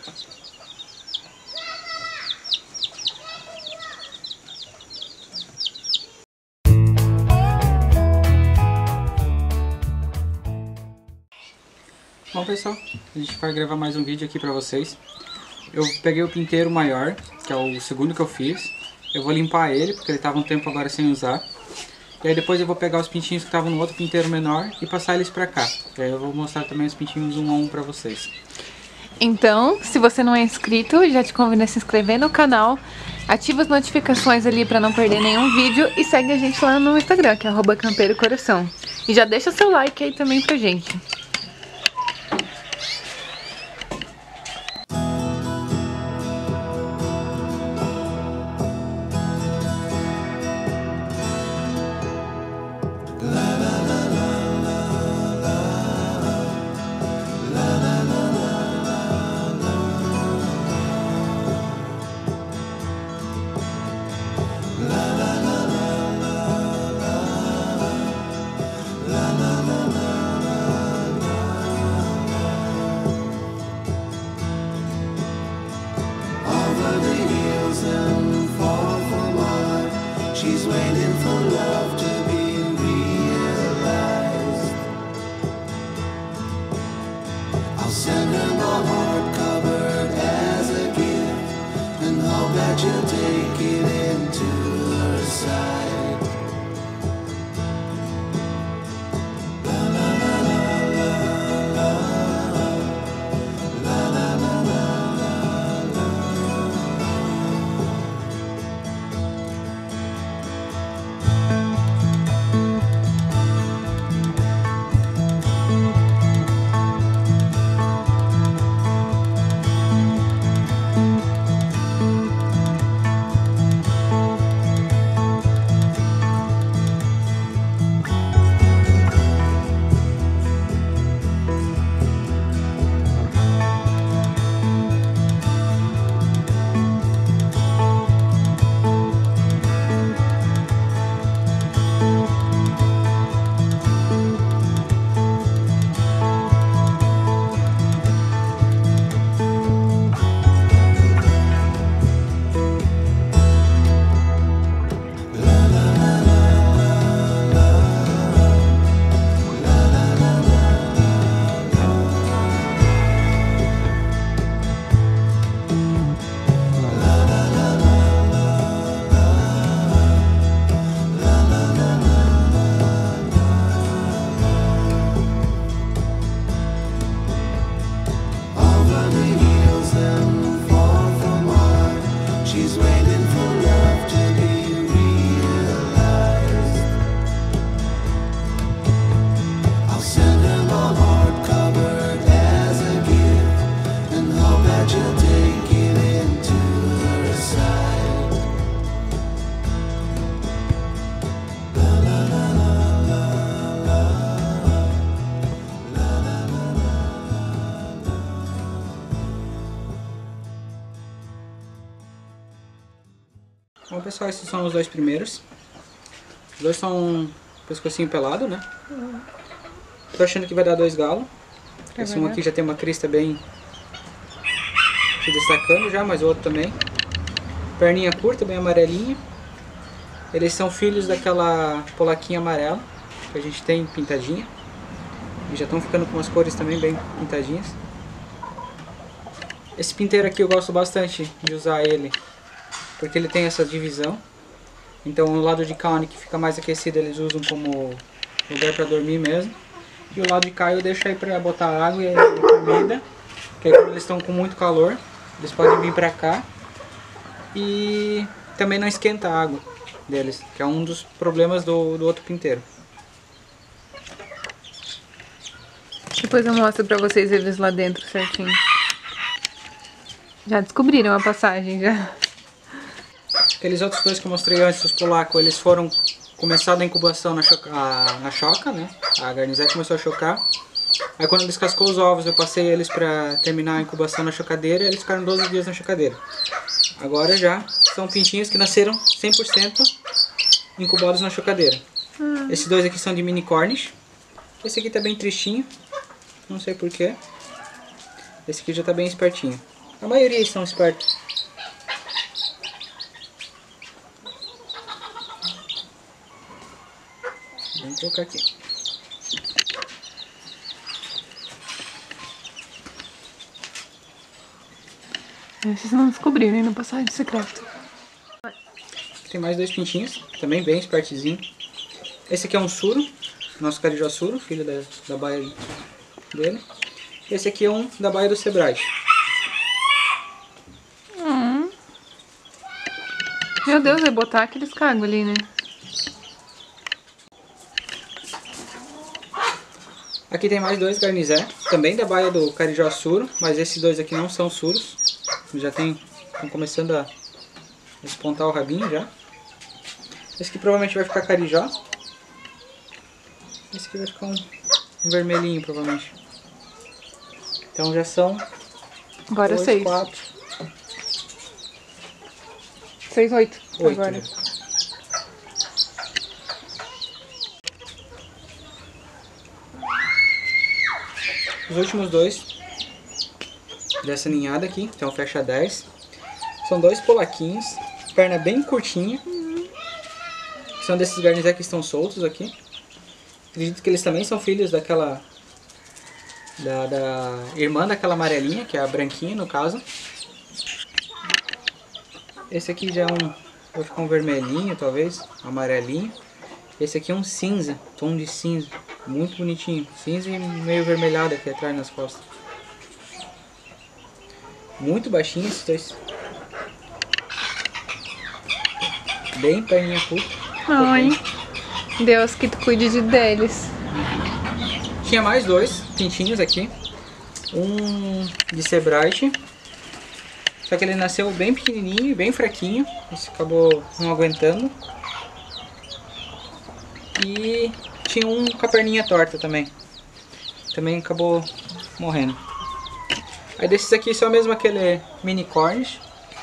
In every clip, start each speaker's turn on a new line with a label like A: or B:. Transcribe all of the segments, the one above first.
A: Bom pessoal, a gente vai gravar mais um vídeo aqui pra vocês. Eu peguei o pinteiro maior, que é o segundo que eu fiz. Eu vou limpar ele, porque ele estava um tempo agora sem usar. E aí depois eu vou pegar os pintinhos que estavam no outro pinteiro menor e passar eles pra cá. E aí eu vou mostrar também os pintinhos um a um pra vocês.
B: Então, se você não é inscrito, já te convido a se inscrever no canal. Ativa as notificações ali pra não perder nenhum vídeo. E segue a gente lá no Instagram, que é @campeirocoração. E já deixa seu like aí também pra gente.
C: She's waiting for love to be realized. I'll send her my heart covered as a gift, and hope that you'll take it into her side.
A: Bom pessoal, esses são os dois primeiros. Os dois são pescocinho pelado, né? Tô achando que vai dar 2 galos. Esse um aqui já tem uma crista bem se destacando já, mas o outro também. Perninha curta, bem amarelinha. Eles são filhos daquela polaquinha amarela que a gente tem pintadinha. E já estão ficando com as cores também bem pintadinhas. Esse pinteiro aqui eu gosto bastante de usar ele, porque ele tem essa divisão. Então o lado de cá, onde que fica mais aquecido, eles usam como lugar para dormir mesmo. E o lado de cá eu deixo aí para botar água e comida, que aí quando eles estão com muito calor, eles podem vir para cá. E também não esquenta a água deles, que é um dos problemas do outro pinteiro.
B: Depois eu mostro pra vocês eles lá dentro certinho. Já descobriram a passagem, já.
A: Aqueles outros dois que eu mostrei antes, os polacos, eles foram começar a incubação na choca, né? A garnizete começou a chocar. Aí quando eles cascou os ovos, eu passei eles pra terminar a incubação na chocadeira, e eles ficaram 12 dias na chocadeira. Agora já são pintinhos que nasceram 100% incubados na chocadeira. Esses dois aqui são de mini Cornish. Esse aqui tá bem tristinho, não sei porquê. Esse aqui já tá bem espertinho. A maioria estão espertos. Vamos colocar aqui.
B: Esses não descobriram, hein, no passagem secreto.
A: Tem mais 2 pintinhos, também bem espertezinho. Esse aqui é um suro, nosso carijó suro, filho da baia dele. Esse aqui é um da baia do Sebrae.
B: Meu Deus, vai botar aqueles cagos ali, né?
A: Aqui tem mais 2 garnizé, também da baia do carijó suro, mas esses 2 aqui não são suros. Já estão começando a despontar o rabinho já. Esse aqui provavelmente vai ficar carijó. Esse aqui vai ficar um vermelhinho provavelmente. Então já são
B: Agora
A: 2,
B: 6.
A: 4,
B: 6, 8.
A: 8.
B: Agora.
A: Os últimos 2 dessa ninhada aqui, então fecha 10. São 2 polaquinhos, perna bem curtinha. São desses garnizé que estão soltos aqui. Acredito que eles também são filhos daquela... Da irmã daquela amarelinha, que é a branquinha no caso. Esse aqui já é um... vai ficar um vermelhinho talvez, amarelinho. Esse aqui é um cinza, tom de cinza. Muito bonitinho, cinza e meio vermelhado aqui atrás nas costas. Muito baixinho esses 2. Bem perninha curta.
B: Ai, Deus que tu cuide deles.
A: Tinha mais 2 pintinhos aqui. Um de Sebright. Só que ele nasceu bem pequenininho e bem fraquinho. Esse acabou não aguentando. E tinha um com a perninha torta também. Também acabou morrendo. Aí desses aqui só mesmo aquele mini cornish.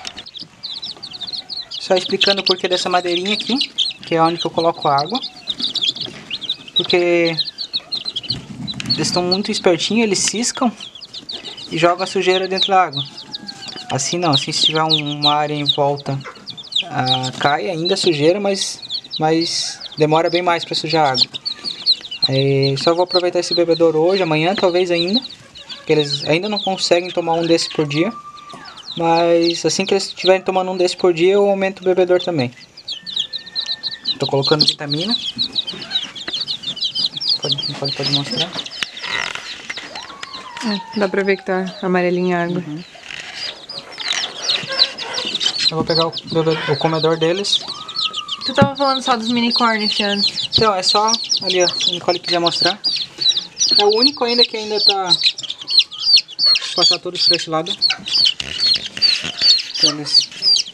A: Só explicando o porquê dessa madeirinha aqui, que é onde que eu coloco água. Porque eles estão muito espertinhos, eles ciscam e jogam a sujeira dentro da água. Assim não, assim se tiver uma área em volta, cai ainda a sujeira, mas demora bem mais para sujar a água. Aí, só vou aproveitar esse bebedouro hoje, amanhã talvez ainda, porque eles ainda não conseguem tomar um desse por dia. Mas assim que eles estiverem tomando um desse por dia, eu aumento o bebedouro também. Tô colocando vitamina. Pode mostrar.
B: Dá pra ver que tá amarelinha a água.
A: Uhum. Eu vou pegar o comedor deles.
B: Tu tava falando só dos mini cornish antes.
A: Então, é só ali, ó, se a Nicole quiser mostrar. É o único ainda que ainda tá... Vou passar todos pra esse lado. Eles...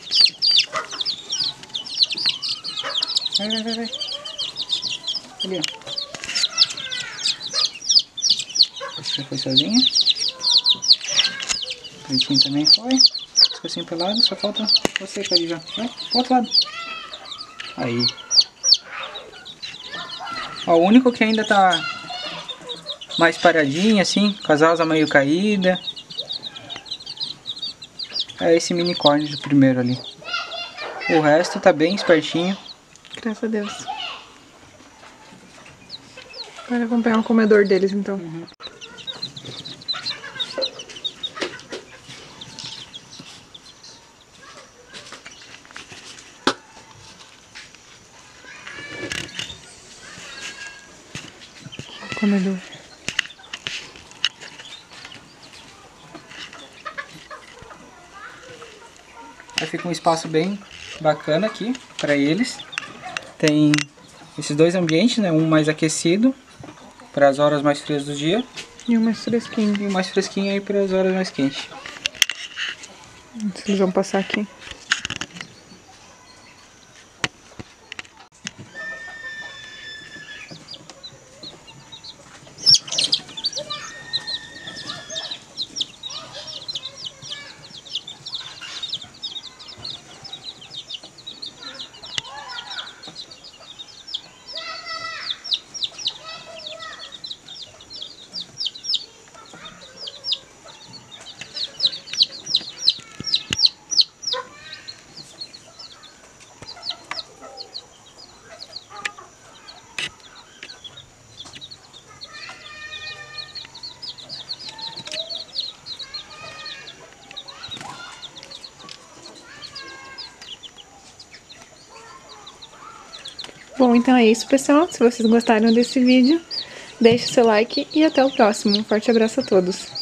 A: Vai. Ali, ó. Esse já foi sozinho. O pretinho também foi. Ficou assim pelado, só falta você, Carijó. Vai, pro outro lado. Aí. Ó, o único que ainda tá mais paradinho, assim, com as asas meio caídas, é esse mini cornish do primeiro ali. O resto tá bem espertinho.
B: Graças a Deus. Agora vamos pegar um comedor deles, então.
A: Uhum.
B: Comedor.
A: Aí fica um espaço bem bacana aqui para eles. Tem esses dois ambientes, né? Um mais aquecido para as horas mais frias do dia
B: E um mais fresquinho.
A: e um mais fresquinho aí para as horas mais quentes.
B: Eles vão passar aqui. Bom, então é isso, pessoal. Se vocês gostaram desse vídeo, deixe o seu like e até o próximo. Um forte abraço a todos.